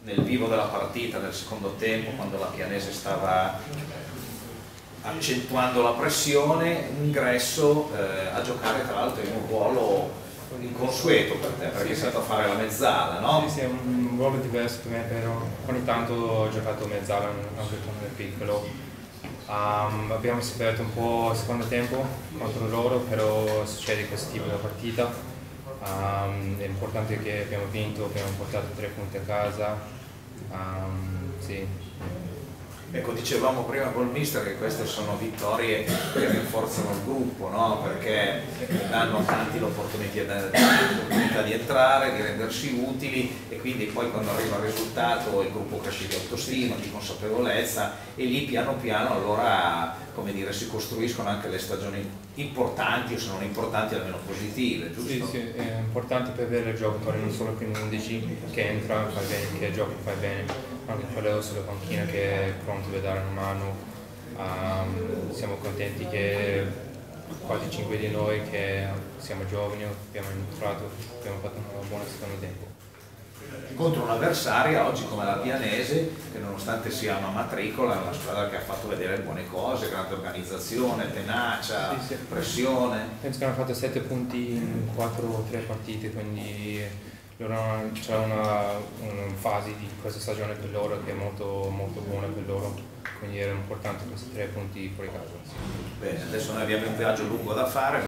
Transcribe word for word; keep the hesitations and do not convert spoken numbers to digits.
nel vivo della partita, nel secondo tempo, quando la Pianese stava accentuando la pressione, un ingresso eh, a giocare tra l'altro in un ruolo inconsueto per te, perché sì, sei stato sì. a fare la mezzala, no? Sì, sì, è un ruolo diverso per me, però ogni tanto ho giocato mezzala anche quando ero piccolo. Um, abbiamo sofferto un po' il secondo tempo contro loro, però succede questo tipo di partita. Um, è importante che abbiamo vinto, abbiamo portato tre punti a casa. Um, sì. Ecco, dicevamo prima col mister che queste sono vittorie che rinforzano il gruppo, no? Perché danno a tanti l'opportunità di entrare, di rendersi utili, e quindi poi quando arriva il risultato il gruppo cresce di autostima, di consapevolezza, e lì piano piano allora, come dire, si costruiscono anche le stagioni importanti, o se non importanti almeno positive, giusto? Sì, sì, è importante per vedere il giocatore non solo che in undici che entra, fa bene, che gioca, fa bene, anche quello sulla panchina che è pronto a dare una mano. Um, siamo contenti che quasi cinque di noi che siamo giovani, abbiamo entrato, abbiamo fatto una buona secondo tempo. Contro un'avversaria oggi come la Pianese, che nonostante sia una matricola è una squadra che ha fatto vedere buone cose, grande organizzazione, tenacia, sì, sì. pressione. Penso che hanno fatto sette punti in quattro o tre partite, quindi c'è una, una fase di questa stagione per loro che è molto, molto buona per loro, quindi era importante questi tre punti fuori casa. Bene, adesso noi abbiamo un viaggio lungo da fare.